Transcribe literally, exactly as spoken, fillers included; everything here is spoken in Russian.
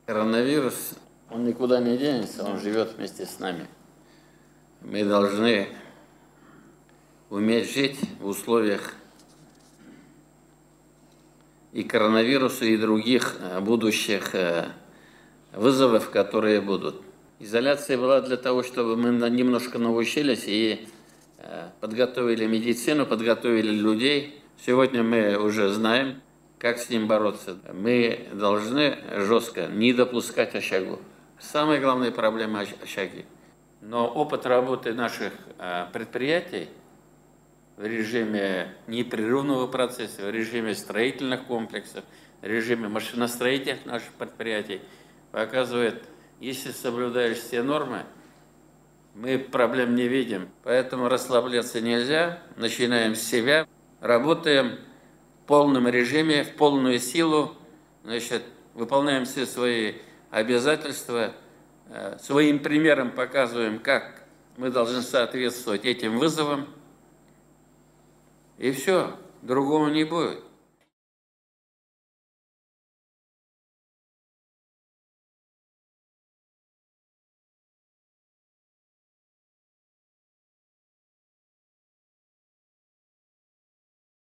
Коронавирус, он никуда не денется, он живет вместе с нами. Мы должны уметь жить в условиях и коронавируса, и других будущих вызовов, которые будут. Изоляция была для того, чтобы мы немножко научились и подготовили медицину, подготовили людей. Сегодня мы уже знаем, как с ним бороться. Мы должны жестко не допускать очагов. Самая главная проблема – очаги. Но опыт работы наших предприятий в режиме непрерывного процесса, в режиме строительных комплексов, в режиме машиностроительных наших предприятий показывает, если соблюдаешь все нормы, мы проблем не видим. Поэтому расслабляться нельзя, начинаем с себя, работаем в полном режиме, в полную силу, значит, выполняем все свои обязательства, своим примером показываем, как мы должны соответствовать этим вызовам, и все, другого не будет.